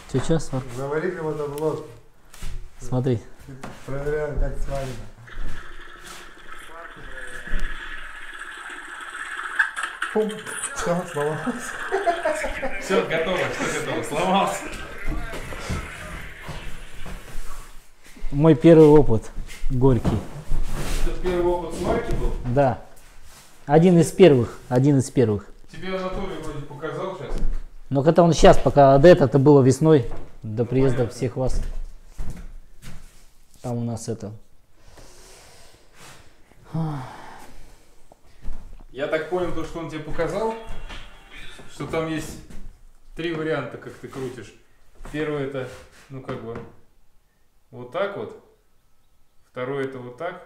Че, смотри. Завари прямо на ложку. Смотри. Проверяем, как сварено. Пум. Все, сломалось. Все, готово. Что готово? Сломался. Мой первый опыт горький. Это первый опыт сварки был? Да. Один из первых. Тебе Анатолий вроде показал сейчас. Но когда он сейчас, пока до этого, это было весной, до приезда понятно. всех вас. Там у нас это. Я так понял, то, что он тебе показал, что там есть 3 варианта, как ты крутишь. Первый это, ну как бы, вот так вот. Второй это вот так.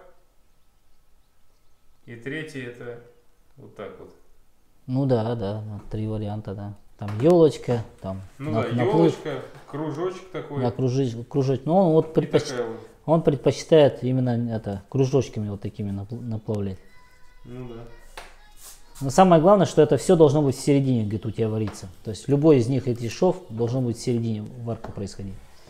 И третий это вот так вот. Ну да, 3 варианта, да. Там елочка, там Ну да, наплыв, елочка, кружочек такой. да, кружочек. Но он вот И такая вот. он предпочитает именно это кружочками вот такими наплавлять. Ну да. Но самое главное, что это все должно быть в середине, говорит, у тебя вариться. То есть любой из них, этих шов, должно быть в середине варка происходить.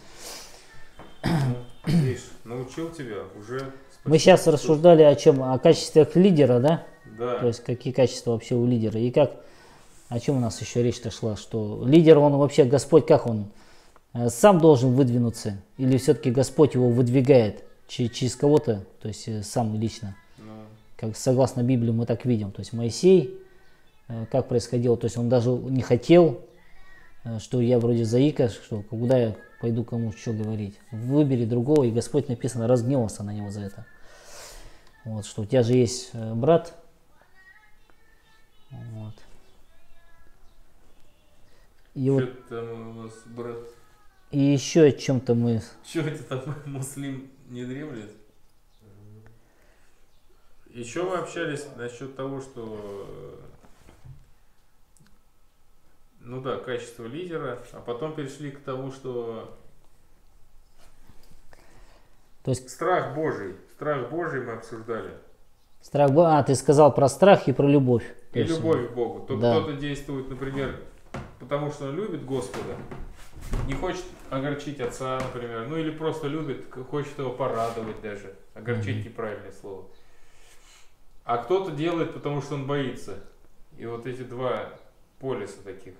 Видишь, научил тебя уже. Мы сейчас рассуждали о чем? О качествах лидера, да? Да. То есть какие качества вообще у лидера. И как, о чем у нас еще речь-то шла, что лидер, он вообще, Господь, как он сам должен выдвинуться? Или все-таки Господь его выдвигает через кого-то, то есть сам лично? Как согласно Библии мы так видим. То есть Моисей, как происходило, то есть он даже не хотел, что я вроде заика, что куда я пойду кому что говорить. Выбери другого, и Господь, написано, разгневался на него за это. Вот, что у тебя же есть брат. Вот. И, вот, там у нас брат. и еще о чем-то мы... Че это там муслим не дремлет? Еще мы общались насчет того, что, ну да, качество лидера, а потом перешли к тому, что То есть страх Божий мы обсуждали. страх... ты сказал про страх и про любовь. То И есть, любовь к Богу. То да. кто-то действует, например, потому что он любит Господа, не хочет огорчить отца, например, ну или просто любит, хочет его порадовать даже. Огорчить неправильное слово. А кто-то делает, потому что он боится. И вот эти два полюса таких.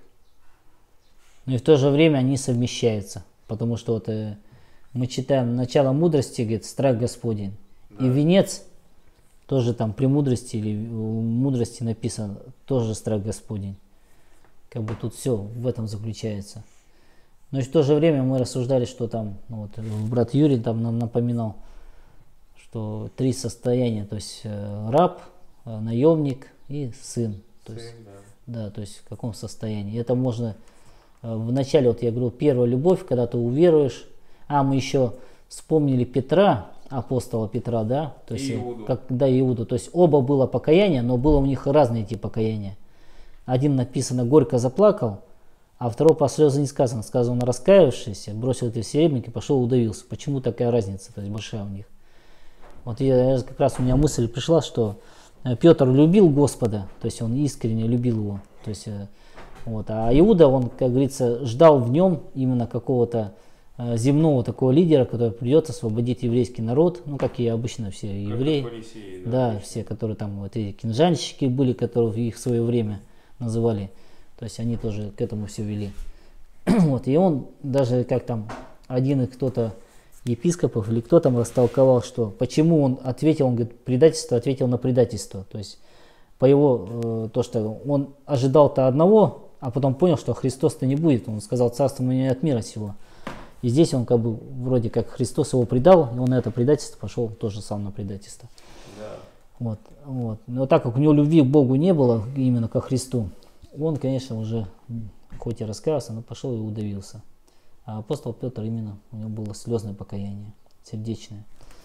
Но и в то же время они совмещаются. Потому что вот мы читаем начало мудрости, говорит, страх Господень. Да. И венец, тоже там при мудрости или у мудрости написано, тоже страх Господень. Как бы тут все в этом заключается. Но и в то же время мы рассуждали, что там, ну, вот, брат Юрий там нам напоминал, что 3 состояния, то есть раб, наемник и сын. То есть, да, то есть в каком состоянии. Это можно в начале, вот я говорил, первая любовь, когда ты уверуешь. Мы еще вспомнили Петра, апостола Петра, да, то есть Иуду. Иуду. То есть оба было покаяние, но было у них разные типы покаяния. Один написано горько заплакал, а второй по слезы не сказано. Сказано раскаявшийся, бросил эти серебряники, пошел удавился. Почему такая разница, то есть большая у них? Вот я как раз у меня мысль пришла, что Петр любил Господа, то есть он искренне любил его. То есть, вот, а Иуда, он, как говорится, ждал в нем именно какого-то земного такого лидера, который придет освободить еврейский народ, ну как и обычно все евреи. Фарисеи, Да, все, которые там, вот эти кинжальщики были, которых их в свое время называли. То есть они тоже к этому все вели. Вот, и он даже как там один и кто-то епископов или кто там растолковал, что почему он ответил, он говорит, предательство ответил на предательство. То есть по его, то, что он ожидал-то одного, а потом понял, что Христос-то не будет. Он сказал, царство мне не от мира сего. И здесь он как бы вроде как Христос его предал, и он на это предательство пошел тоже сам на предательство. Да. Вот. Но так как у него любви к Богу не было, именно ко Христу, он, конечно, уже хоть и раскаялся, но пошел и удавился. А апостол Петр именно, у него было слезное покаяние, сердечное.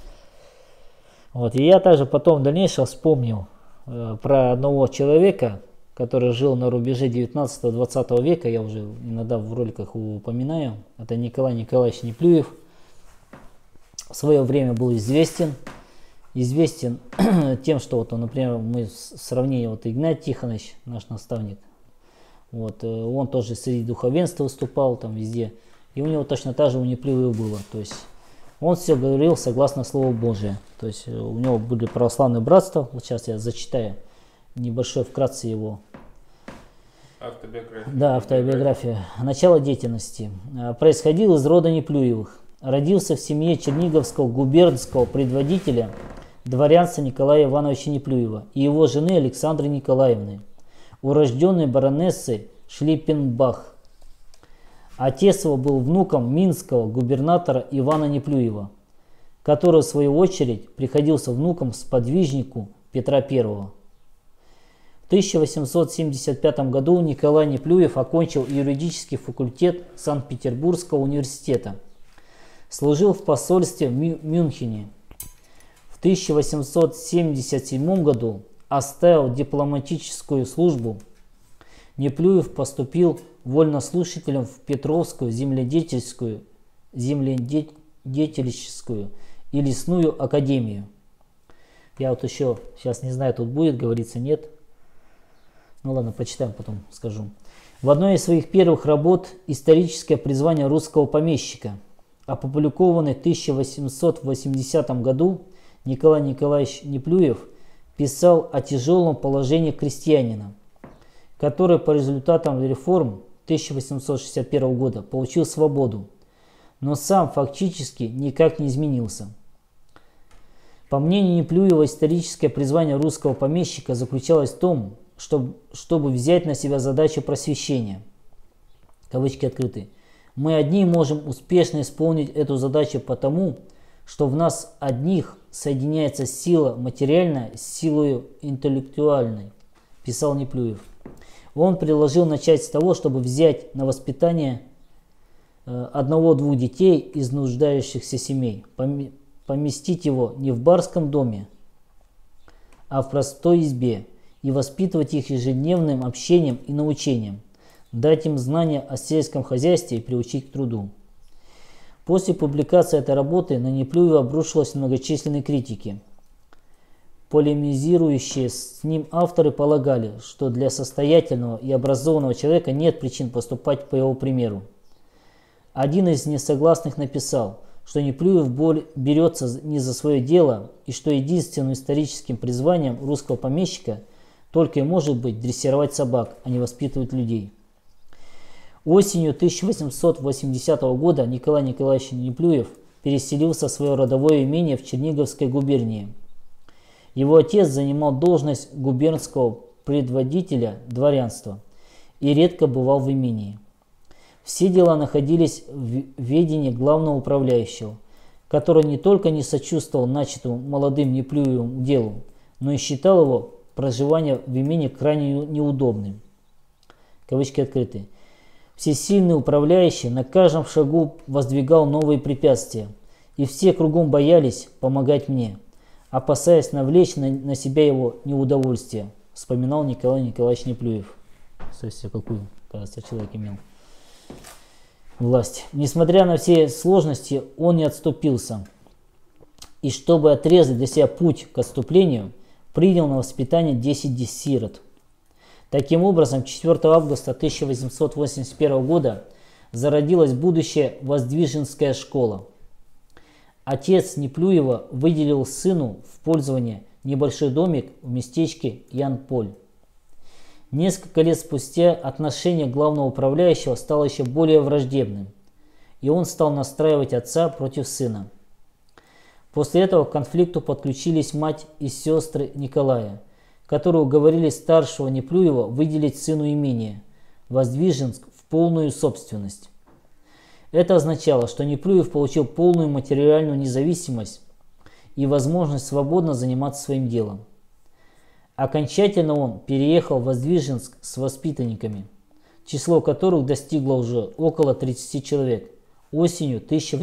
Вот. И я также потом в дальнейшем вспомнил про одного человека, который жил на рубеже 19-20 века, я уже иногда в роликах упоминаю, это Николай Николаевич Неплюев. В свое время был известен тем, что вот он, например, мы сравнили, вот Игнатий Тихонович, наш наставник, вот, он тоже среди духовенства выступал, там везде И у него точно так же у Неплюева было. То есть он все говорил согласно Слову Божию. То есть у него были православные братства. Вот сейчас я зачитаю небольшой вкратце его. Автобиография. Да, автобиография. Начало деятельности. Происходил из рода Неплюевых. Родился в семье черниговского губернского предводителя дворянца Николая Ивановича Неплюева и его жены Александры Николаевны, урожденной баронессы Шлиппенбах. Отец его был внуком минского губернатора Ивана Неплюева, который в свою очередь приходился внуком сподвижнику Петра I. В 1875 году Николай Неплюев окончил юридический факультет Санкт-Петербургского университета. Служил в посольстве в Мюнхене. В 1877 году оставил дипломатическую службу. Неплюев поступил вольнослушателем в Петровскую земледельческую и лесную академию. Я вот еще сейчас не знаю, тут будет говориться, нет. Ну ладно, почитаем, потом скажу. В одной из своих первых работ «Историческое призвание русского помещика», опубликованной в 1880 году, Николай Николаевич Неплюев писал о тяжелом положении крестьянина, который по результатам реформ 1861 года получил свободу, но сам фактически никак не изменился. По мнению Неплюева, историческое призвание русского помещика заключалось в том, чтобы взять на себя задачу просвещения. Кавычки открыты. Мы одни можем успешно исполнить эту задачу потому, что в нас одних соединяется сила материальная с силой интеллектуальной, писал Неплюев. Он предложил начать с того, чтобы взять на воспитание одного-двух детей из нуждающихся семей, поместить его не в барском доме, а в простой избе, и воспитывать их ежедневным общением и научением, дать им знания о сельском хозяйстве и приучить к труду. После публикации этой работы на Неплюева обрушились многочисленные критики. Полемизирующие с ним авторы полагали, что для состоятельного и образованного человека нет причин поступать по его примеру. Один из несогласных написал, что Неплюев берется не за свое дело и что единственным историческим призванием русского помещика только и может быть дрессировать собак, а не воспитывать людей. Осенью 1880 года Николай Николаевич Неплюев переселился в свое родовое имение в Черниговской губернии. Его отец занимал должность губернского предводителя дворянства и редко бывал в имении. Все дела находились в ведении главного управляющего, который не только не сочувствовал начатому молодым Неплюевым делу, но и считал его проживание в имении крайне неудобным. Кавычки открыты. Всесильный управляющий на каждом шагу воздвигал новые препятствия, и все кругом боялись помогать мне, опасаясь навлечь на себя его неудовольствие, вспоминал Николай Николаевич Неплюев. Слушайте, какую, кажется, человек имел власть. Несмотря на все сложности, он не отступился, и чтобы отрезать для себя путь к отступлению, принял на воспитание 10 сирот. Таким образом, 4 августа 1881 года зародилась будущая Воздвиженская школа. Отец Неплюева выделил сыну в пользование небольшой домик в местечке Янполь. Несколько лет спустя отношение главного управляющего стало еще более враждебным, и он стал настраивать отца против сына. После этого к конфликту подключились мать и сестры Николая, которые уговорили старшего Неплюева выделить сыну имение Воздвиженск в полную собственность. Это означало, что Неплюев получил полную материальную независимость и возможность свободно заниматься своим делом. Окончательно он переехал в Воздвиженск с воспитанниками, число которых достигло уже около 30 человек осенью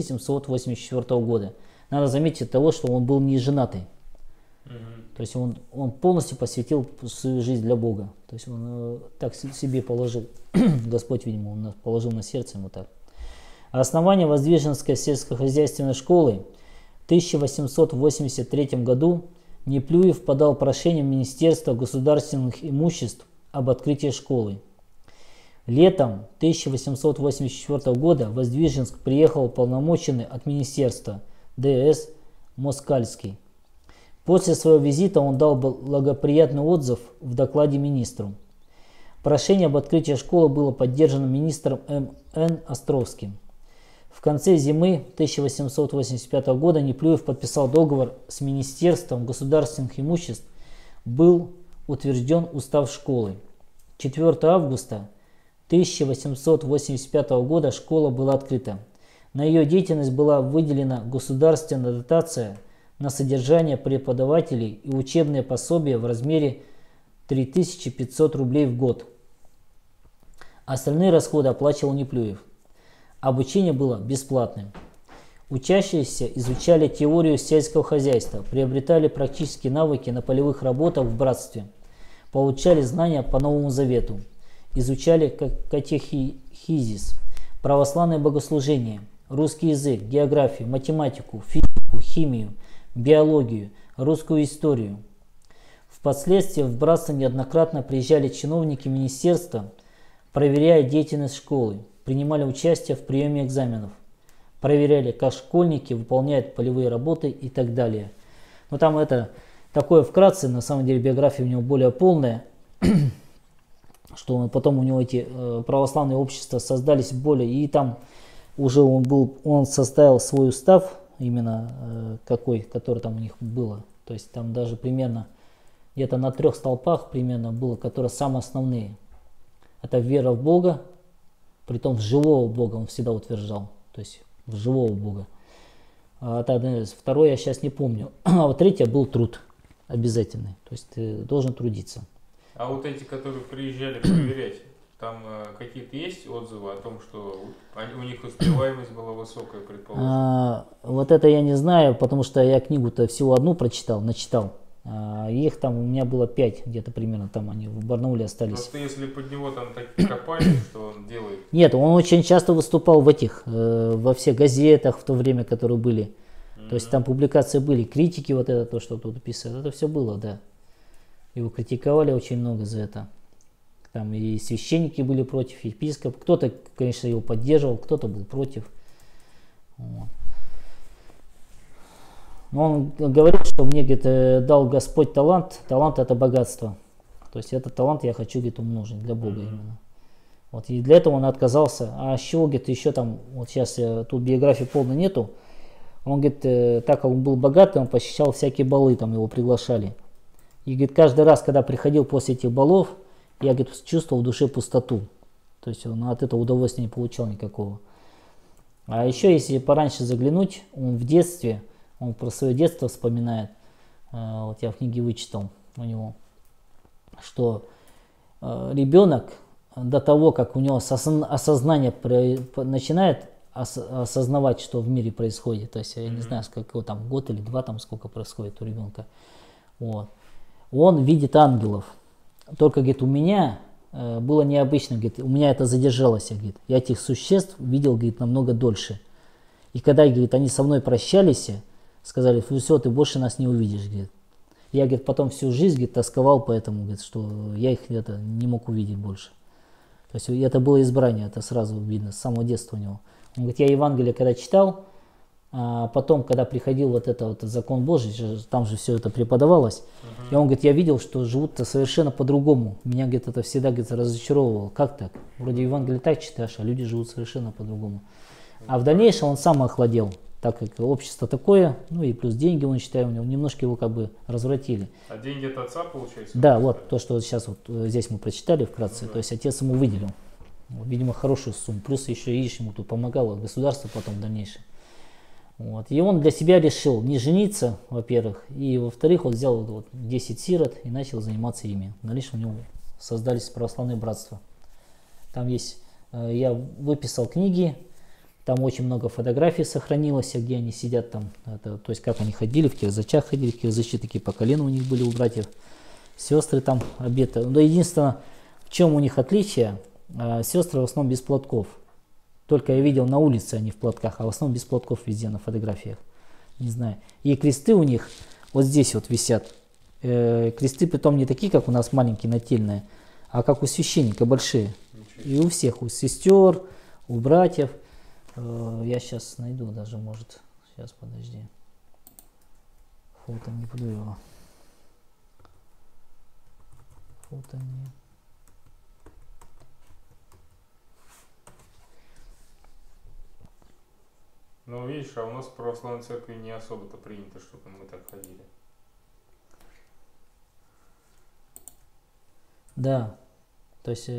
1884 года. Надо заметить того, что он был не женатый. То есть он полностью посвятил свою жизнь для Бога. То есть он так себе положил, Господь, видимо, он положил на сердце ему так. Основание Воздвиженской сельскохозяйственной школы в 1883 году Неплюев подал прошение в Министерство государственных имуществ об открытии школы. Летом 1884 года в Воздвиженск приехал уполномоченный от министерства Д.С. Москальский. После своего визита он дал благоприятный отзыв в докладе министру. Прошение об открытии школы было поддержано министром М.Н. Островским. В конце зимы 1885 года Неплюев подписал договор с Министерством государственных имуществ. Был утвержден устав школы. 4 августа 1885 года школа была открыта. На ее деятельность была выделена государственная дотация на содержание преподавателей и учебные пособия в размере 3500 рублей в год. Остальные расходы оплачивал Неплюев. Обучение было бесплатным. Учащиеся изучали теорию сельского хозяйства, приобретали практические навыки на полевых работах в братстве, получали знания по Новому Завету, изучали катехизис, православное богослужение, русский язык, географию, математику, физику, химию, биологию, русскую историю. Впоследствии в братство неоднократно приезжали чиновники министерства, проверяя деятельность школы, принимали участие в приеме экзаменов, проверяли, как школьники выполняют полевые работы и так далее. Но там это такое вкратце, на самом деле биография у него более полная, что потом у него эти православные общества создались более, и там уже он составил свой устав, именно который там у них было. То есть там даже примерно где-то на 3 столпах примерно было, которые самые основные. Это вера в Бога, притом в живого Бога он всегда утверждал, то есть в живого Бога. Второе я сейчас не помню. А вот третье был труд обязательный, то есть ты должен трудиться. А вот эти, которые приезжали проверять, там какие-то есть отзывы о том, что у них успеваемость была высокая, предположим? Вот это я не знаю, потому что я книгу-то всего одну начитал. Их там у меня было 5 где-то примерно, там они в Барнауле остались. Просто если под него там так копали, что он делает? Нет, он очень часто выступал во всех газетах в то время, которые были. То есть там публикации были, критики, вот это то, что тут писали, это все было, да. Его критиковали очень много за это. Там и священники были против, епископ. Кто-то, конечно, его поддерживал, кто-то был против. Вот. Но он говорит, что мне, говорит, дал Господь талант. Талант — это богатство. То есть этот талант я хочу, говорит, умножить для Бога именно. Вот, и для этого он отказался. А с чего, говорит, еще там, вот сейчас тут биографии полной нету. Он говорит, так как он был богатый, он посещал всякие балы, там его приглашали. И говорит, каждый раз, когда приходил после этих балов, я, говорит, чувствовал в душе пустоту. То есть он от этого удовольствия не получал никакого. А еще, если пораньше заглянуть, он в детстве, он про свое детство вспоминает. Вот я в книге вычитал у него, что ребенок до того, как у него осознание начинает осознавать, что в мире происходит, то есть я не знаю, сколько там, год или 2 там сколько происходит у ребенка, вот. Он видит ангелов. Только, говорит, у меня было необычно, говорит, у меня это задержалось, говорит, я этих существ видел, говорит, намного дольше. И когда, говорит, они со мной прощались, сказали, все, ты больше нас не увидишь, говорит. Я, говорит, потом всю жизнь, говорит, тосковал поэтому, говорит, что я их не мог увидеть больше. То есть это было избрание, это сразу видно, с самого детства у него. Он говорит, я Евангелие когда читал, а потом, когда приходил вот этот закон Божий, там же все это преподавалось, и он говорит, я видел, что живут-то совершенно по-другому. Меня, говорит, это всегда, говорит, разочаровывало. Как так? Вроде Евангелие так читаешь, а люди живут совершенно по-другому. А в дальнейшем он сам охладел, так как общество такое, ну и плюс деньги, он, считаю, у него немножко его как бы развратили. А деньги от отца, получается? Да, вот то, что вот сейчас вот здесь мы прочитали вкратце, то есть отец ему выделил, видимо, хорошую сумму, плюс еще и ему тут помогало государство потом в дальнейшем. Вот. И он для себя решил не жениться, во-первых, и во-вторых, он взял вот 10 сирот и начал заниматься ими. В дальнейшем у него создались православные братства. Там есть, я выписал книги, там очень много фотографий сохранилось, где они сидят там, то есть как они ходили, в кирзачах ходили, кирзачи такие по колену у них были у братьев, сестры там обеты. Но единственное, в чем у них отличие, сестры в основном без платков. Только я видел на улице они в платках, а в основном без платков везде на фотографиях. Не знаю. И кресты у них вот здесь вот висят. Кресты притом не такие, как у нас маленькие, нательные, а как у священника большие. Ничего И у всех, у сестер, у братьев. Я сейчас найду даже, может. Сейчас, подожди. Фото не буду его. Фото не. Ну, видишь, а у нас в православной церкви не особо-то принято, чтобы мы так ходили. Да. То есть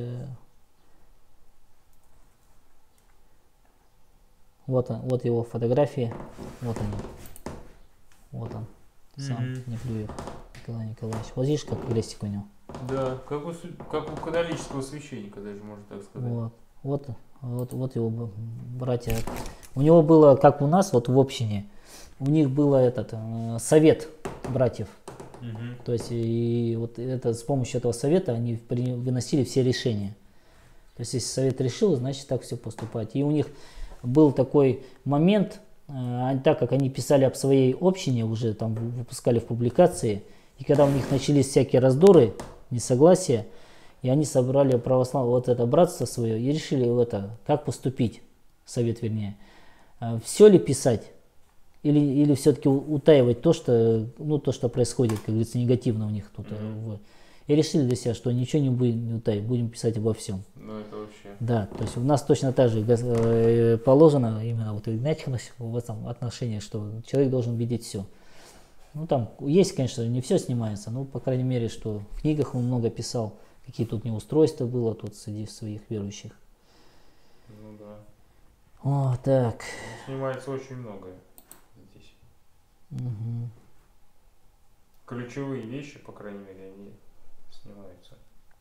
вот он, вот его фотографии. Вот они. Вот он. Сам Неплюев Николай Николаевич. Вот видишь, как крестик у него. Да, как у католического священника даже, можно так сказать. Вот его братья. У него было, как у нас, вот в общине, у них было этот совет братьев. То есть и вот это, с помощью этого совета они выносили все решения. То есть если совет решил, значит так все поступать. И у них был такой момент, так как они писали об своей общине, уже там выпускали в публикации, и когда у них начались всякие раздоры, несогласия, и они собрали православное вот это братство свое и решили как поступить, совет вернее, все ли писать или все-таки утаивать то, что происходит, как говорится, негативно у них тут. И решили для себя, что ничего не будем утаивать, будем писать обо всем. Ну это вообще. Да, то есть у нас точно так же положено именно вот Игнатьевич в этом отношении, что человек должен видеть все. Ну там есть, конечно, не все снимается, но по крайней мере, что в книгах он много писал, какие тут неустройства было тут среди своих верующих. Ну да. О, так. Снимается очень многое здесь. Угу. Ключевые вещи, по крайней мере, они снимаются.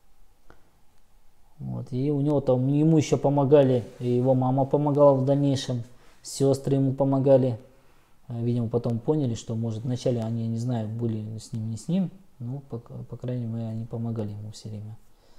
Вот, и у него там, ему еще помогали, и его мама помогала в дальнейшем, сестры ему помогали. Видимо, потом поняли, что, может, вначале они, не знаю, были с ним, не с ним, но, по крайней мере, они помогали ему все время.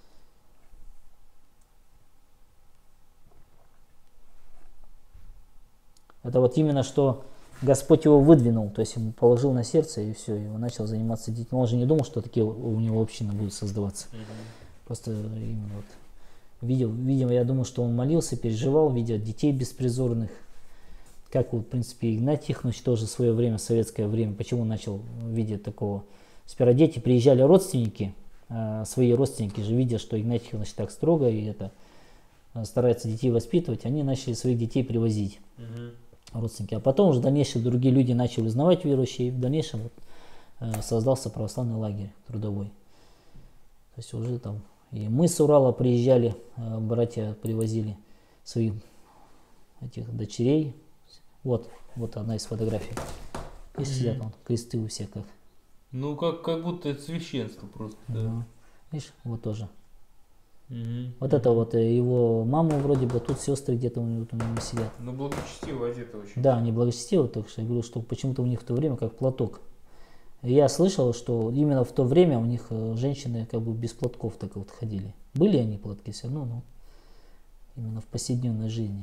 Это вот именно, что Господь его выдвинул, то есть ему положил на сердце, и все, и он начал заниматься детьми. Он же не думал, что такие у него общины будут создаваться. Просто именно вот видимо, я думаю, что он молился, переживал, видя детей беспризорных. Как, в принципе, Игнатий Тихонович тоже в свое время, советское время, почему начал видеть такого. Сперва дети приезжали родственники, свои родственники же, видя, что Игнатий Тихонович так строго и старается детей воспитывать, они начали своих детей привозить, родственники. А потом уже в дальнейшем другие люди начали узнавать верующие, и в дальнейшем создался православный лагерь трудовой. То есть уже там и мы с Урала приезжали, братья привозили своих этих дочерей. Вот одна из фотографий. И сидят там кресты у всех как. Ну как будто это священство просто. Да. Видишь, вот тоже. Вот это вот его мама вроде бы, тут сестры где-то у него сидят. Ну благочестиво одеты очень. Да, они благочестивы, так что я говорю, что почему-то у них в то время как платок. Я слышал, что именно в то время у них женщины как бы без платков так вот ходили. Были они платки все равно, но именно в повседневной жизни.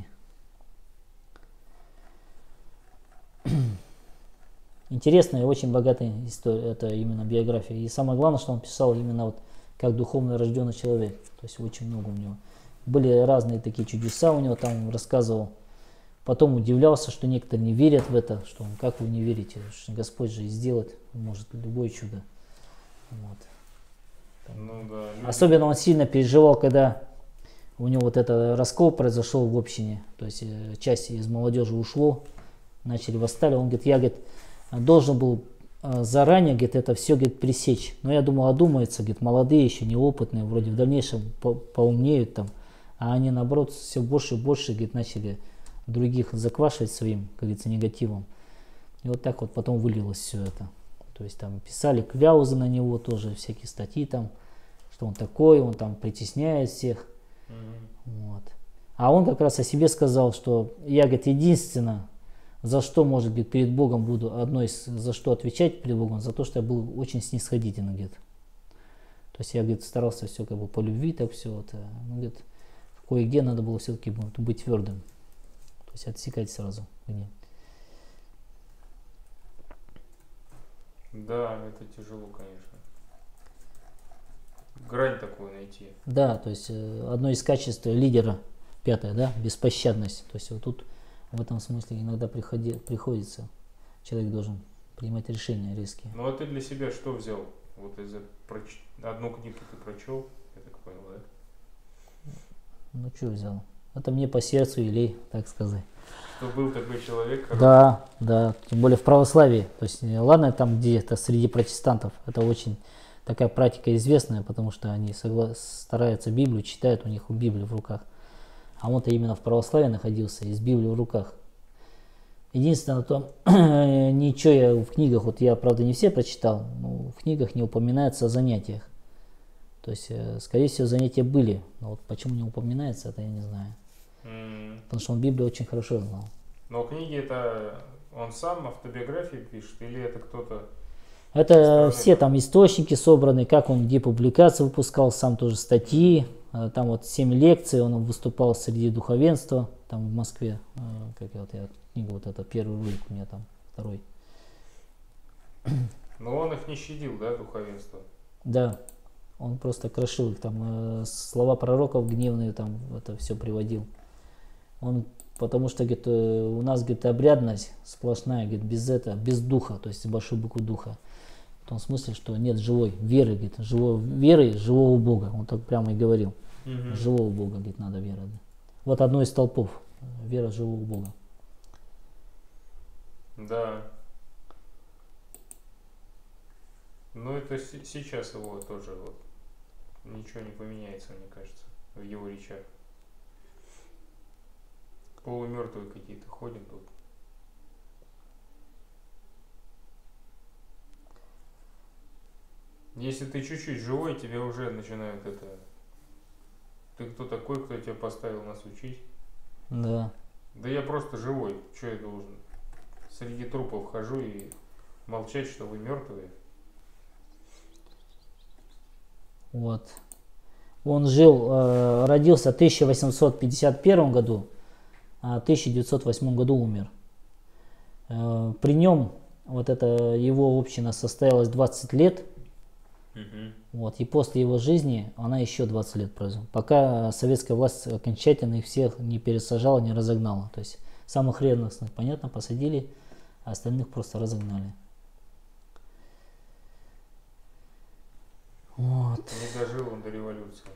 Интересная и очень богатая история, это именно биография. И самое главное, что он писал именно вот как духовно рожденный человек. То есть очень много у него. Были разные такие чудеса у него, там он рассказывал. Потом удивлялся, что некоторые не верят в это, что он, как вы не верите, что Господь же и сделает может любое чудо. Вот. Ну, да, Особенно он сильно переживал, когда у него вот этот раскол произошел в общине. То есть часть из молодежи ушло, начали восстали. Он говорит, я должен был заранее это все пресечь. Но я думал, одумаются, молодые еще, неопытные, вроде в дальнейшем поумнеют там. А они наоборот все больше и больше начали других заквашивать своим, как говорится, негативом. И вот так вот потом вылилось все это. То есть там писали кляузы на него тоже, всякие статьи там, что он такой, он там притесняет всех. Вот. А он как раз о себе сказал, что я, единственное, за что, может быть, перед Богом буду, за что отвечать перед Богом, за то, что я был очень снисходительный, То есть я, старался все по любви, так все. Вот, ну, кое-где надо было все-таки быть твердым. То есть отсекать сразу. Да, это тяжело, конечно. грань такую найти. Да, то есть одно из качеств лидера, пятое, да, беспощадность. То есть вот тут в этом смысле иногда приходится, человек должен принимать решения резкие. Ну а ты для себя что взял? Вот из одну книгу ты прочел, я так понял, да? Ну что взял? Это мне по сердцу или, так сказать. Что был такой человек хороший. Да, да, тем более в православии. То есть, ладно, там где-то среди протестантов, это очень такая практика известная, потому что они стараются Библию, читают, у них у Библии в руках. А он-то именно в православии находился, и с Библией в руках. Единственное, то ничего я в книгах, вот я, правда, не все прочитал, но в книгах не упоминается о занятиях. То есть, скорее всего, занятия были, но вот почему не упоминается, это я не знаю. Потому что он Библию очень хорошо знал. Но книги это он сам автобиографии пишет или это кто-то? Это все там источники собраны, как он где публикации выпускал, сам тоже статьи. Там вот 7 лекций, он выступал среди духовенства, там в Москве. Как я книгу, вот это первый ролик у меня там, второй. Но он их не щадил, да, духовенство? Да, он просто крошил их, там слова пророков гневные, там это все приводил. Он, потому что, говорит, у нас, говорит, обрядность сплошная, говорит, без духа, то есть большой буквы духа. В том смысле, что нет живой веры, говорит, веры живого Бога. Он так прямо и говорил. Живого Бога, говорит, надо вера. Да. Вот одно из столпов. Вера живого Бога. Да. Ну это сейчас его тоже вот ничего не поменяется, мне кажется, в его речах. Полумертвые какие-то ходят тут. Если ты чуть-чуть живой, тебе уже начинают это... Ты кто такой, кто тебя поставил нас учить? Да. Да я просто живой. Что я должен? Среди трупов хожу и молчать, что вы мертвые? Вот. Он родился в 1851 году, а в 1908 году умер. При нем вот эта его община состоялась 20 лет. Вот, и после его жизни она еще 20 лет прожила, пока советская власть окончательно их всех не пересажала, не разогнала. То есть самых ревностных, понятно, посадили, а остальных просто разогнали. Вот. Не дожил он до революции.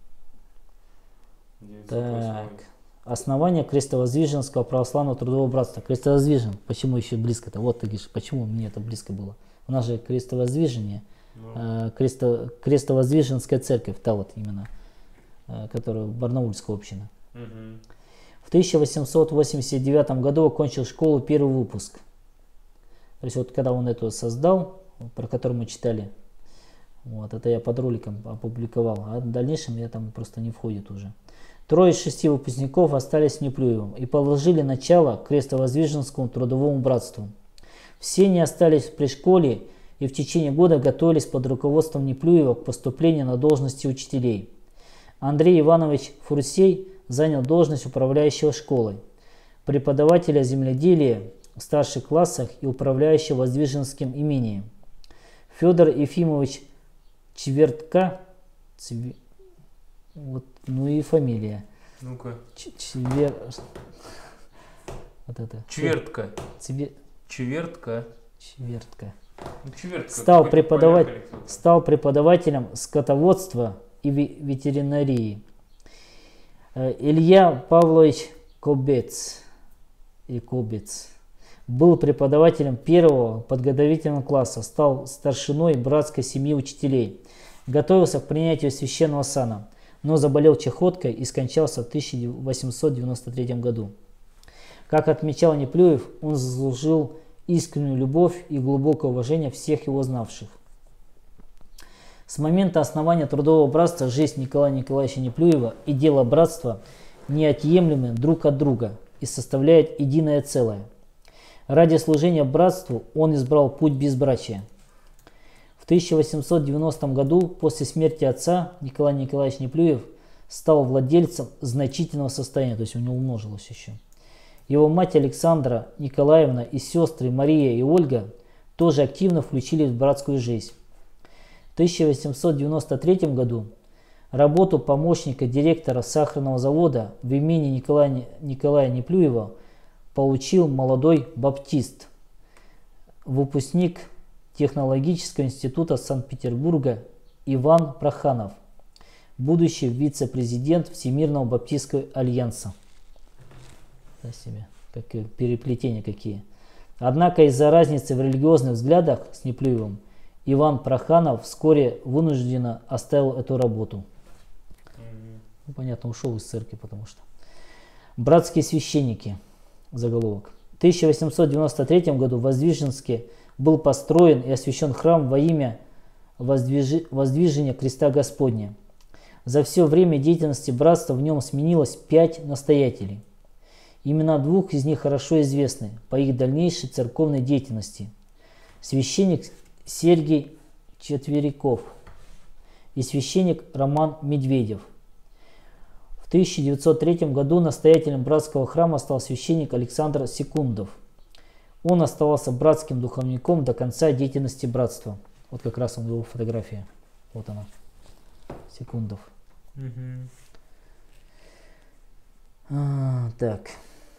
908. Так. Основание Крестовоздвиженского православного трудового братства. Крестовоздвижен, почему еще близко-то? Вот ты говоришь, почему мне это близко было? У нас же Крестовоздвижение. Крестовоздвиженская церковь, та вот именно, которая Барнаульская община. В 1889 году окончил школу первый выпуск. То есть вот когда он эту создал, про который мы читали, вот это я под роликом опубликовал, а в дальнейшем я там просто не входит уже. 3 из 6 выпускников остались в Неплюевом и положили начало Крестовоздвиженскому трудовому братству. Все не остались при школе и в течение года готовились под руководством Неплюева к поступлению на должности учителей. Андрей Иванович Фурсей занял должность управляющего школой, преподавателя земледелия в старших классах и управляющего Воздвиженским имением. Федор Ефимович Чвертка, вот, ну и фамилия. Ну-ка. Вот это. Чвертка. Чвертка. Ну, Чвертка. Стал преподавателем скотоводства и ветеринарии. Илья Павлович Кобец был преподавателем первого подготовительного класса, стал старшиной братской семьи учителей, готовился к принятию священного сана, но заболел чахоткой и скончался в 1893 году. Как отмечал Неплюев, он заслужил искреннюю любовь и глубокое уважение всех его знавших. С момента основания Трудового братства жизнь Николая Николаевича Неплюева и дело братства неотъемлемы друг от друга и составляют единое целое. Ради служения братству он избрал путь безбрачия. В 1890 году, после смерти отца, Николай Николаевич Неплюев стал владельцем значительного состояния, то есть у него умножилось еще. Его мать Александра Николаевна и сестры Мария и Ольга тоже активно включились в братскую жизнь. В 1893 году работу помощника директора сахарного завода в имени Николая Неплюева получил молодой баптист, выпускник технологического института Санкт-Петербурга Иван Проханов, будущий вице-президент Всемирного баптистского альянса. Да себе, как переплетения какие. Однако из-за разницы в религиозных взглядах с Неплюевым Иван Проханов вскоре вынужденно оставил эту работу. Ну, понятно, ушел из церкви, потому что. Братские священники. Заголовок. В 1893 году в Воздвиженске был построен и освящен храм во имя воздвижения креста Господня. За все время деятельности братства в нем сменилось 5 настоятелей. Имена 2 из них хорошо известны по их дальнейшей церковной деятельности. Священник Сергий Четверяков и священник Роман Медведев. В 1903 году настоятелем братского храма стал священник Александр Секундов. Он оставался братским духовником до конца деятельности братства. Вот как раз он его фотография. Вот она. Секундов. Так.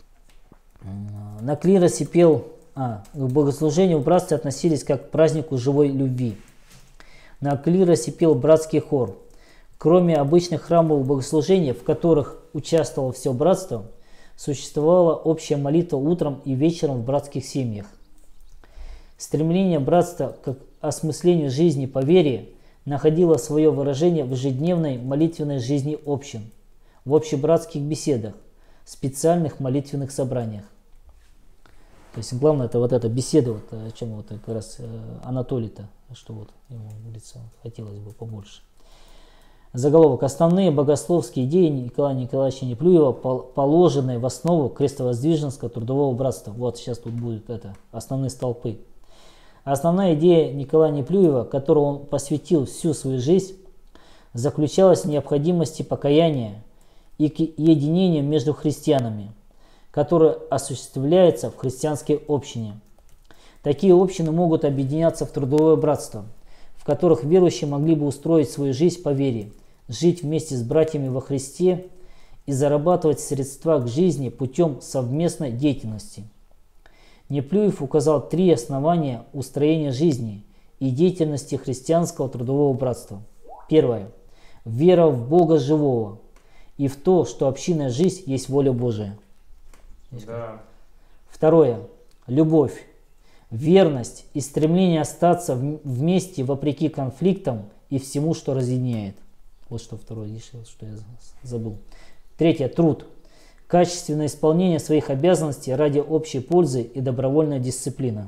На клиросе пел, к богослужению в братстве относились как к празднику живой любви. На клиросе пел братский хор. Кроме обычных храмовых богослужений, в которых участвовало все братство, существовала общая молитва утром и вечером в братских семьях. Стремление братства к осмыслению жизни по вере находило свое выражение в ежедневной молитвенной жизни общин, в общебратских беседах, специальных молитвенных собраниях. То есть главное это вот эта беседа, вот, о чем вот как раз Анатолий-то, что вот ему говорится, хотелось бы побольше. Заголовок. Основные богословские идеи Николая Николаевича Неплюева, положенные в основу крестовоздвиженского трудового братства. Вот сейчас тут будет это, основные столпы. Основная идея Николая Неплюева, которой он посвятил всю свою жизнь, заключалась в необходимости покаяния и к единению между христианами, которое осуществляется в христианской общине. Такие общины могут объединяться в трудовое братство, в которых верующие могли бы устроить свою жизнь по вере, жить вместе с братьями во Христе и зарабатывать средства к жизни путем совместной деятельности. Неплюев указал 3 основания устроения жизни и деятельности христианского трудового братства. Первое. Вера в Бога живого и в то, что общинная жизнь есть воля Божия. Да. Второе. Любовь, верность и стремление остаться вместе вопреки конфликтам и всему, что разъединяет. Вот что второе, что я забыл. Третье. Труд. Качественное исполнение своих обязанностей ради общей пользы и добровольная дисциплина.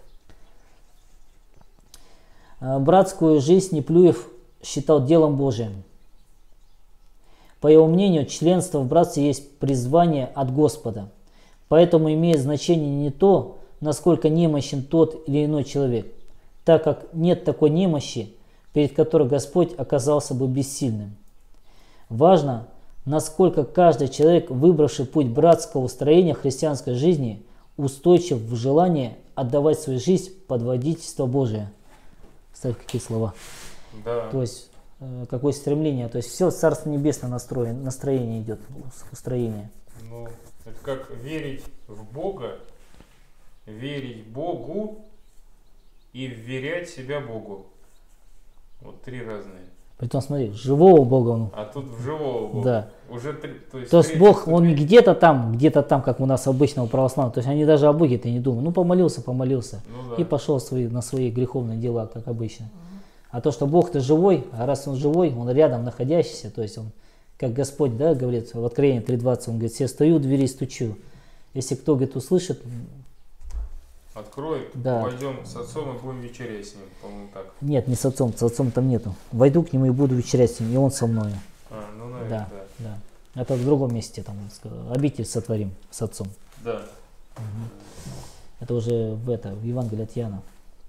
Братскую жизнь Неплюев считал делом Божиим. По его мнению, членство в братстве есть призвание от Господа. Поэтому имеет значение не то, насколько немощен тот или иной человек, так как нет такой немощи, перед которой Господь оказался бы бессильным. Важно, насколько каждый человек, выбравший путь братского устроения христианской жизни, устойчив в желании отдавать свою жизнь под водительство Божие. Кстати, какие слова. Да. То есть, какое стремление. То есть, все Царство Небесное настроение идет, устроение. Ну, это как верить в Бога, верить Богу и вверять себя Богу. Вот 3 разные. Притом, смотри, живого Бога. А тут в живого Бога. Да. Уже то есть Бог, он не где-то там, как у нас обычного православного. То есть они даже о Боге-то не думают. Ну, помолился. Ну, да. И пошел на свои греховные дела, как обычно. А то, что Бог-то живой, а раз он живой, он рядом находящийся, то есть он, как Господь, да, говорит в Откровении 3:20, он говорит, «Я стою у двери и стучу. Если кто, говорит, услышит, откроет, да. Пойдем с отцом и будем вечерять с ним», по-моему, так. Нет, не с отцом там нету. Войду к нему и буду вечерять с ним, и он со мною. Ну, наверное, да. Это в другом месте, там, обитель сотворим с отцом. Да. Это уже в Евангелии от Иоанна.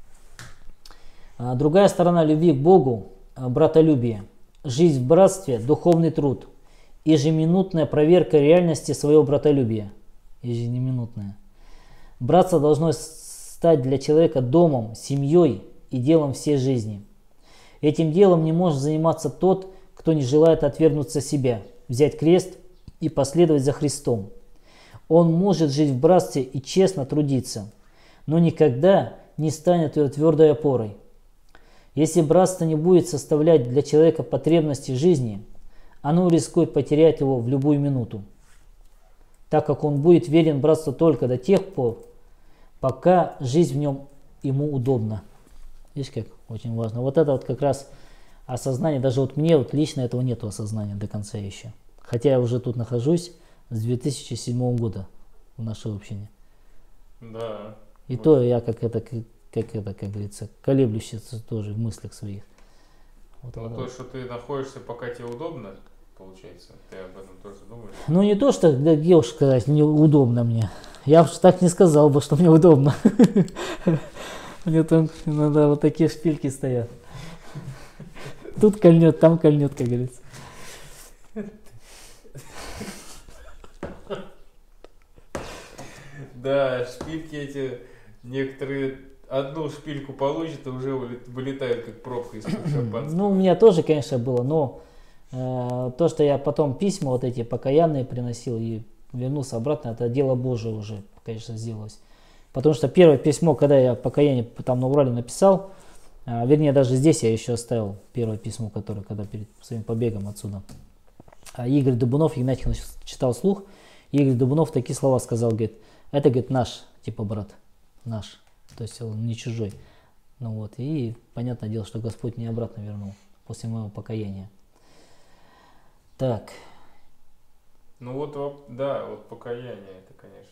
Другая сторона любви к Богу – братолюбие. Жизнь в братстве – духовный труд. Ежеминутная проверка реальности своего братолюбия. Ежеминутная. Братство должно стать для человека домом, семьей и делом всей жизни. Этим делом не может заниматься тот, кто не желает отвергнуться себя, взять крест и последовать за Христом. Он может жить в братстве и честно трудиться, но никогда не станет ее твердой опорой. Если братство не будет составлять для человека потребности жизни, оно рискует потерять его в любую минуту, так как он будет верен братству только до тех пор, пока жизнь в нем ему удобна. Видишь, как очень важно. Вот это вот как раз осознание, даже вот мне вот лично этого нету осознания до конца еще. Хотя я уже тут нахожусь с 2007 года в нашей общине. Да. И вот. То я как говорится, колеблющийся тоже в мыслях своих. Вот, ну, то, что ты находишься, пока тебе удобно, получается, ты об этом тоже думаешь? Ну, не то, что, да, где уж сказать, мне удобно мне. Я уж так не сказал бы, что мне удобно. Мне там иногда вот такие шпильки стоят. Тут кольнет, там кольнет, как говорится. Да, шпильки эти, некоторые одну шпильку получат и уже вылетают как пробка из шампанского. Ну, у меня тоже, конечно, было, но то, что я потом письма вот эти покаянные приносил и вернулся обратно, это дело Божие уже, конечно, сделалось. Потому что первое письмо, когда я покаяние там на Урале написал, вернее, даже здесь я еще оставил первое письмо, которое, когда перед своим побегом отсюда. Игорь Дубунов, Игнатий читал вслух, Игорь Дубунов такие слова сказал, говорит, это, говорит, наш, типа, брат, наш, то есть он не чужой. Ну вот, и понятное дело, что Господь меня обратно вернул после моего покаяния. Так. Ну вот, да, вот покаяние это, конечно.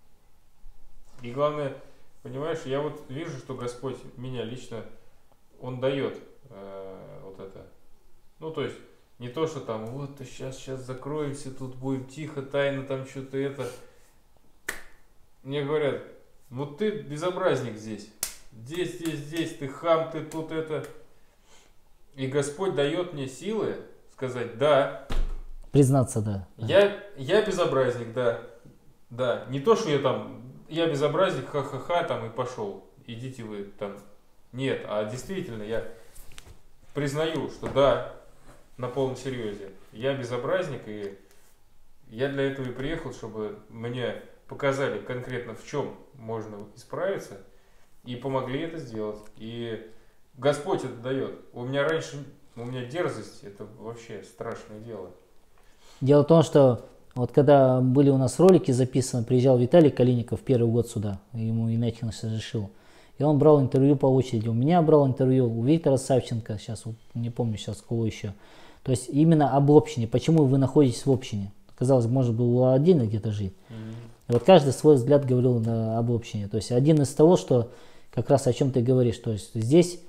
И главное, понимаешь, я вот вижу, что Господь меня лично, Он дает вот это. Ну, то есть, не то, что там, вот, сейчас закроемся, тут будем тихо, тайно, там что-то это. Мне говорят, вот ты безобразник здесь. Здесь, ты хам, ты тут это. И Господь дает мне силы сказать, да. Признаться, да. Я безобразник, да. Да. Не то, что я безобразник, ха-ха-ха, там и пошел. Идите вы там. Нет, а действительно я признаю, что да, на полном серьезе. Я безобразник, и я для этого и приехал, чтобы мне показали конкретно, в чем можно исправиться, и помогли это сделать. И Господь это дает. У меня дерзость, это вообще страшное дело. Дело в том, что вот когда были у нас ролики записаны, приезжал Виталий Калиников первый год сюда, ему Игнатий разрешил. И он брал интервью по очереди. У меня брал интервью, у Виктора Савченко, сейчас вот не помню сейчас кого еще. То есть именно об общине, почему вы находитесь в общине. Казалось, может было отдельно где-то жить. И вот каждый свой взгляд говорил об общине. То есть один из того, что как раз о чем ты говоришь. То есть здесь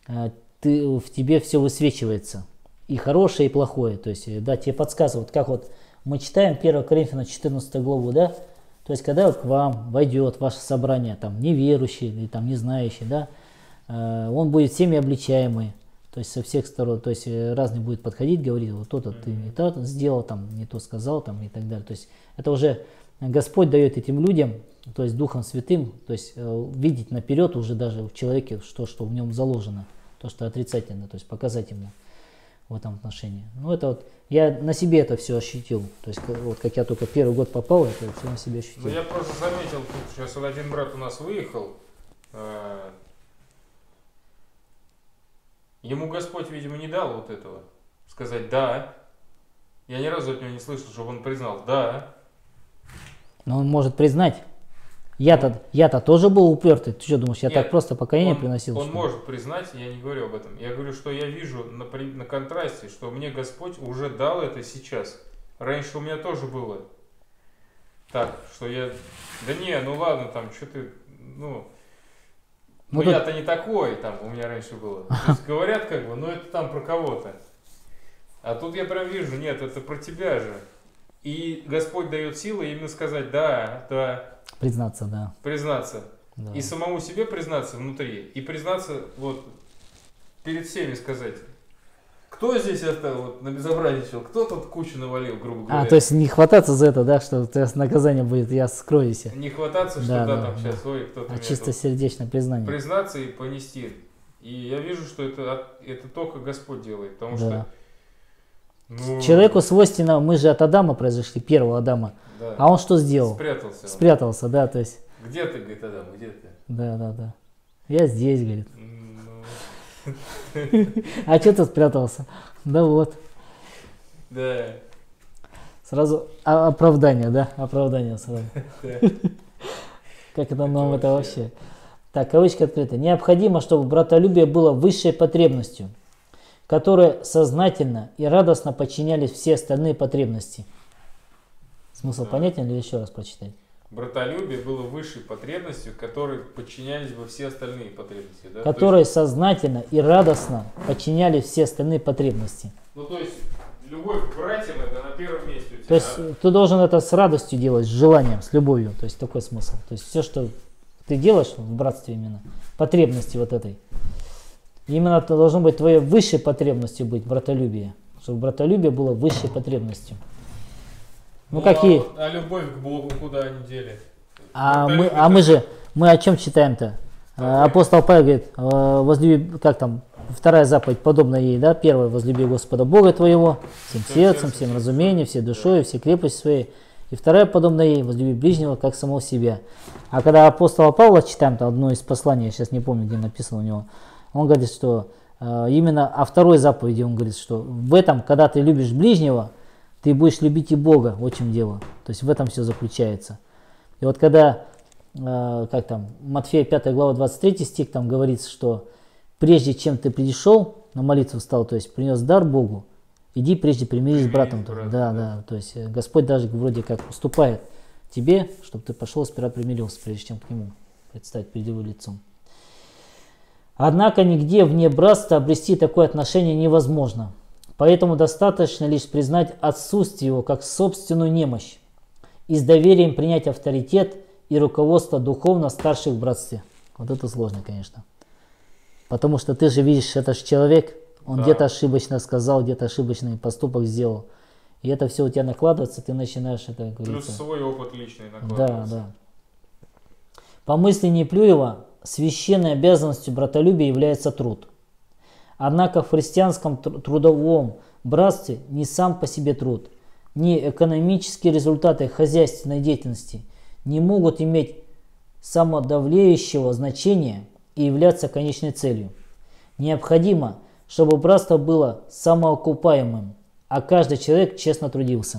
в тебе все высвечивается. И хорошее, и плохое. То есть да, тебе подсказывают, как вот мы читаем 1 Коринфянам 14 главу, да? То есть когда вот к вам войдет ваше собрание, там, неверующий или там не знающий, да, он будет всеми обличаемый. То есть со всех сторон, то есть разный будет подходить, говорить, вот то-то ты не то сделал, там, не то сказал, там, и так далее. То есть это уже Господь дает этим людям, то есть Духом Святым, то есть видеть наперед уже даже в человеке, что в нем заложено, то, что отрицательно, то есть показать ему в этом отношении. Ну это вот, я на себе это все ощутил, то есть вот как я только первый год попал, это все на себе ощутил. Ну я просто заметил, тут сейчас вот один брат у нас выехал, ему Господь, видимо, не дал вот этого, сказать «да». Я ни разу от него не слышал, чтобы он признал «да». Но он может признать. Я-то тоже был упертый. Ты что думаешь, я так просто покаяние приносил? Он может признать, я не говорю об этом. Я говорю, что я вижу на контрасте, что мне Господь уже дал это сейчас. Раньше у меня тоже было так, что я... Да не, ну ладно, там, что ты... Ну я-то не такой, там, у меня раньше было. То есть говорят как бы, ну это там про кого-то. А тут я прям вижу, нет, это про тебя же. И Господь дает силы именно сказать да. Признаться, да. Признаться. Да. И самому себе признаться внутри. И признаться вот перед всеми сказать. Кто здесь это вот набезобразничал? Кто тут кучу навалил, грубо говоря? То есть не хвататься за это, да, что наказание будет, я скроюсь. Не хвататься, что там сейчас, ой, кто-то... А чисто сердечное признание. Признаться и понести. И я вижу, что это только Господь делает, потому Да. что Человеку свойственно, мы же от Адама произошли, первого Адама. да, А он что сделал? спрятался. он. Спрятался, да, то есть, Где ты, говорит, Адам, где ты? да. Я здесь, говорит. Ну, А что ты спрятался? Да вот. да. Сразу оправдание, да? Оправдание сразу. Да. Как это нам это вообще? Так, кавычки открыты. Необходимо, чтобы братолюбие было высшей потребностью, которой сознательно и радостно подчинялись все остальные потребности. Смысл Да. понятен или еще раз прочитать? Братолюбие было высшей потребностью, которой подчинялись бы все остальные потребности. Да? Которые сознательно и радостно подчинялись все остальные потребности. То есть любовь к братьям это на первом месте у тебя. То есть ты должен это с радостью делать, с желанием, с любовью. То есть такой смысл. То есть все, что ты делаешь в братстве именно, потребности вот этой. Именно это должно быть твоей высшей потребностью быть братолюбие. Чтобы братолюбие было высшей потребностью. Ну какие? А любовь к Богу куда они дели? Мы о чем читаем-то? Апостол Павел говорит, возлюби, как там, вторая заповедь подобна ей, да? Первая, возлюби Господа Бога твоего, всем сердцем, всем разумением, всей душой, всей крепостью своей. И вторая подобна ей, возлюби ближнего, как самого себя. А когда апостола Павла читаем, там одно из посланий, я сейчас не помню, где написано у него, он говорит, что именно о второй заповеди он говорит, что в этом, когда ты любишь ближнего, ты будешь любить и Бога, вот в чем дело. То есть в этом все заключается. И вот когда, как там, Матфея 5 глава 23 стих, там говорится, что прежде чем ты пришел, на молитву встал, то есть принес дар Богу, иди прежде примирись с братом. Да. То есть Господь даже вроде как уступает тебе, чтобы ты пошел сперва примирился, прежде чем к нему предстать перед его лицом. Однако нигде вне братства обрести такое отношение невозможно. Поэтому достаточно лишь признать отсутствие его как собственную немощь и с доверием принять авторитет и руководство духовно старших в братстве. Вот это сложно, конечно. Потому что ты же видишь, это же человек, он где-то ошибочно сказал, где-то ошибочный поступок сделал. И это все у тебя накладывается, ты начинаешь это говорить. Плюс свой опыт личный накладывается. Да. По мысли Неплюева, священной обязанностью братолюбия является труд. Однако в христианском трудовом братстве не сам по себе труд, ни экономические результаты хозяйственной деятельности не могут иметь самодавлеющего значения и являться конечной целью. Необходимо, чтобы братство было самоокупаемым, а каждый человек честно трудился.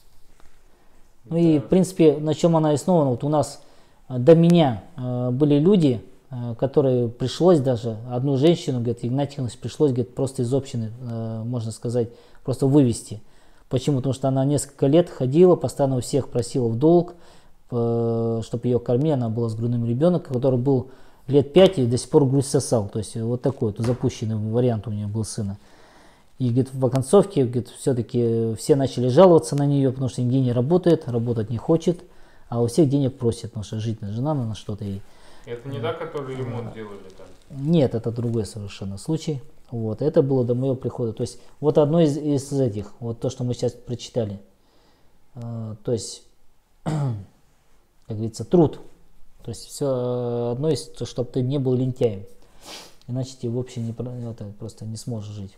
Ну и в принципе, на чем она основана, вот у нас до меня были люди, которые пришлось даже, одну женщину, говорит, Игнатий Иванович, пришлось, говорит, просто из общины, можно сказать, просто вывести. Почему? Потому что она несколько лет ходила, постоянно у всех просила в долг, чтобы ее кормили, она была с грудным ребенком, который был лет 5 и до сих пор грудь сосал. То есть вот такой вот запущенный вариант у нее был сына. И говорит, в оконцовке, говорит, все-таки все начали жаловаться на нее, потому что нигде не работает, работать не хочет, а у всех денег просит, потому что жить жена на что-то ей. Это не та, которые ремонт делали там? Нет, это другой совершенно случай. Вот, это было до моего прихода. То есть вот одно из этих, вот то, что мы сейчас прочитали. То есть, как говорится, труд. То есть все одно из, чтобы ты не был лентяем. Иначе ты вообще просто не сможешь жить.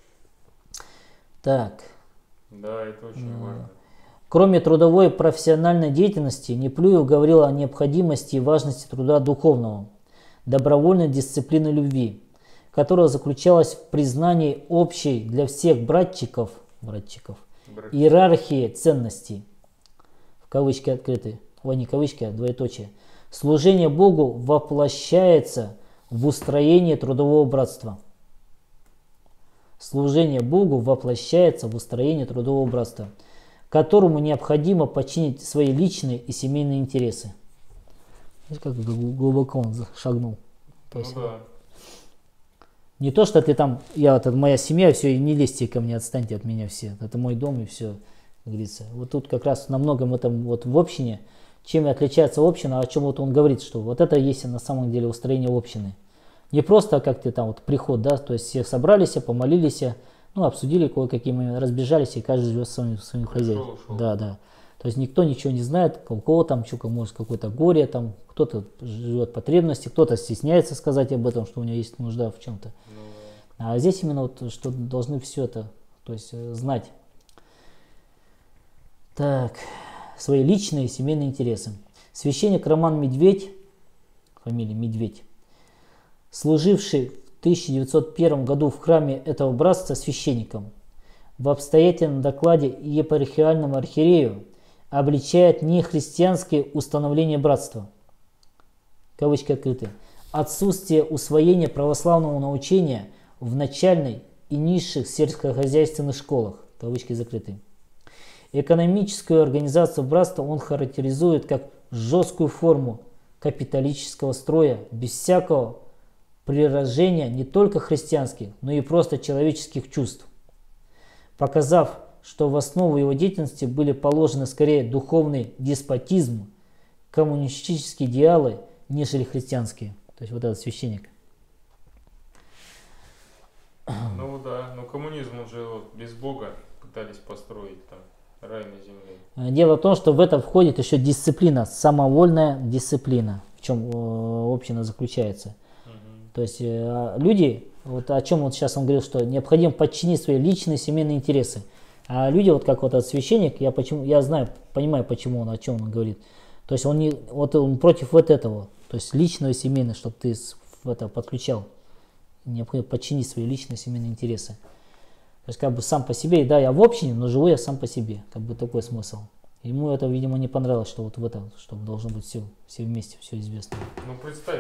Так. Да, это очень важно. Кроме трудовой и профессиональной деятельности, Неплюев говорил о необходимости и важности труда духовного, добровольной дисциплины любви, которая заключалась в признании общей для всех братчиков иерархии ценностей, в кавычки открыты, не кавычки, а двоеточие. Служение Богу воплощается в устроении трудового братства. Служение Богу воплощается в устроении трудового братства, которому необходимо подчинить свои личные и семейные интересы. Видите, как глубоко он шагнул. То есть, да. Не то, что ты там, это моя семья, все, и не лезьте ко мне, отстаньте от меня все. Это мой дом и все, как говорится. Вот тут как раз на многом этом вот в общине, чем и отличается община, о чем вот он говорит, что вот это есть на самом деле устроение общины. Не просто как ты там вот приход, да, то есть все собрались, помолились, ну, обсудили кое-какие моменты, разбежались, и каждый живет в своем хозяйстве. Да. То То есть никто ничего не знает, у кого там что, может какое-то горе, там кто-то живет потребности, кто-то стесняется сказать об этом, что у него есть нужда в чем-то. А здесь именно вот, что должны все это, то есть знать. Так, свои личные семейные интересы. Священник Роман Медведь, фамилия Медведь, служивший в 1901 году в храме этого братства священником, в обстоятельном докладе епархиальному архиерею обличает нехристианские установления братства, кавычки открыты, отсутствие усвоения православного научения в начальной и низших сельскохозяйственных школах, кавычки закрыты. Экономическую организацию братства он характеризует как жесткую форму капиталистического строя, без всякого приражения не только христианских, но и просто человеческих чувств, показав, что в основу его деятельности были положены скорее духовный деспотизм, коммунистические идеалы, нежели христианские. То есть вот этот священник. Ну да, но коммунизм он же вот без Бога пытались построить там рай на земле. Дело в том, что в это входит еще дисциплина, самовольная дисциплина, в чем община заключается. То есть люди, вот о чем вот сейчас он говорил, что необходимо подчинить свои личные семейные интересы. А люди, вот как вот этот священник, я знаю, понимаю, почему он, о чем он говорит. То есть он против вот этого, то есть личного и семейного, чтобы ты в это подключал. Необходимо подчинить свои личные семейные интересы. То есть как бы сам по себе, да, я в общине, но живу я сам по себе. Как бы такой смысл. Ему это, видимо, не понравилось, что вот в этом, чтобы должно быть все вместе, все известно. Ну представь,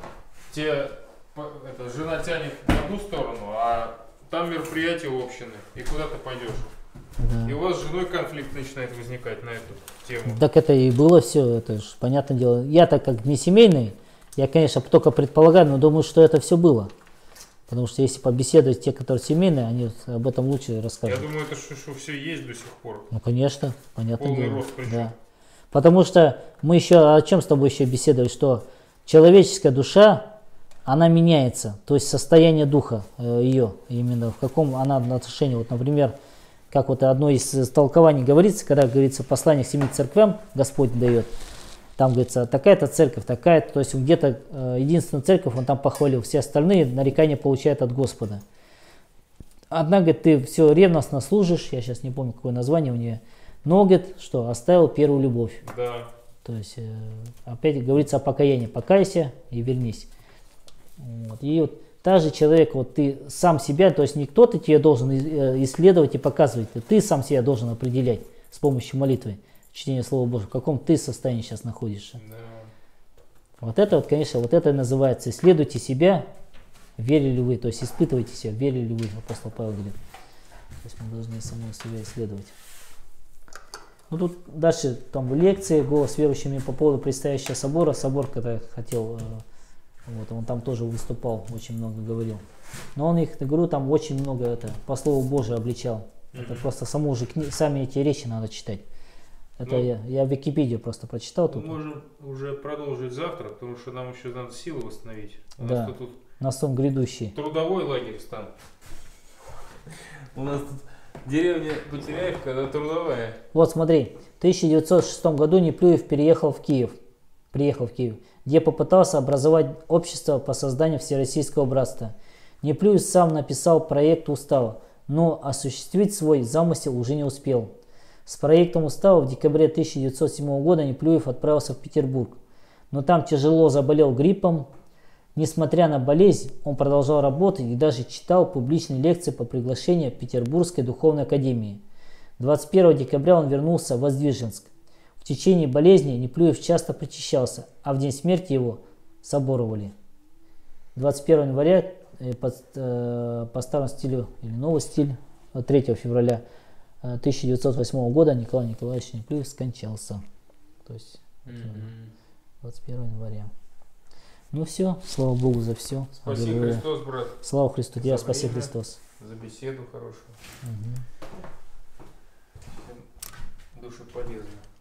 жена тянет в одну сторону, а там мероприятие общины, и куда ты пойдешь? Да. И у вас с женой конфликт начинает возникать на эту тему. Так это и было все, это же понятное дело. Я так как не семейный, я, конечно, только предполагаю, но думаю, что это все было. Потому что если побеседовать те, которые семейные, они об этом лучше расскажут. Я думаю, это что все есть до сих пор. Ну, конечно, понятное Полный дело. рост причем. Да. Потому что мы еще о чем с тобой еще беседовали, что человеческая душа, она меняется, то есть состояние духа ее, именно в каком она отношении. Вот, например, как вот одно из толкований говорится, когда говорится в послании к 7 церквям Господь дает, там говорится, такая-то церковь, такая-то, то есть где-то единственную церковь он там похвалил, все остальные нарекания получают от Господа. Одна, говорит, ты все ревностно служишь, я сейчас не помню, какое название у нее, но, говорит, что оставил первую любовь. Да. То есть опять говорится о покаянии, покайся и вернись. Вот. И вот та же человек, вот ты сам себя, то есть не кто-то тебе должен исследовать и показывать, ты сам себя должен определять с помощью молитвы, чтения Слова Божьего, в каком ты состоянии сейчас находишься. Да. Вот это вот, конечно, вот это и называется исследуйте себя, верили ли вы, то есть испытывайте себя, верили ли вы, апостол Павел говорит. То есть мы должны самого себя исследовать. Ну тут дальше там лекции, голос верующими по поводу предстоящего собора. Собор, когда хотел, вот, он там тоже выступал, очень много говорил. Но он их, я говорю, там очень много это, по Слову Божию обличал. Это просто саму же сами эти речи надо читать. Это я в Википедию просто прочитал. Мы можем уже продолжить завтра, потому что нам еще надо силы восстановить. Да, тут на сон грядущий. трудовой лагерь стан. У нас тут деревня Потеряевка, это трудовая. Вот смотри, в 1906 году Неплюев приехал в Киев, где попытался образовать общество по созданию Всероссийского братства. Неплюев сам написал проект устава, но осуществить свой замысел уже не успел. С проектом устава в декабре 1907 года Неплюев отправился в Петербург, но там тяжело заболел гриппом. Несмотря на болезнь, он продолжал работать и даже читал публичные лекции по приглашению Петербургской духовной академии. 21 декабря он вернулся в Воздвиженск. В течение болезни Неплюев часто причащался, а в день смерти его соборовали. 21 января по старому стилю или новый стиль 3 февраля 1908 года Николай Николаевич Неплюев скончался. То есть 21 января. Ну все, слава Богу за все. Спаси Христос, брат. Слава Христу, тебя спаси Христос. За беседу хорошую. Душе полезно.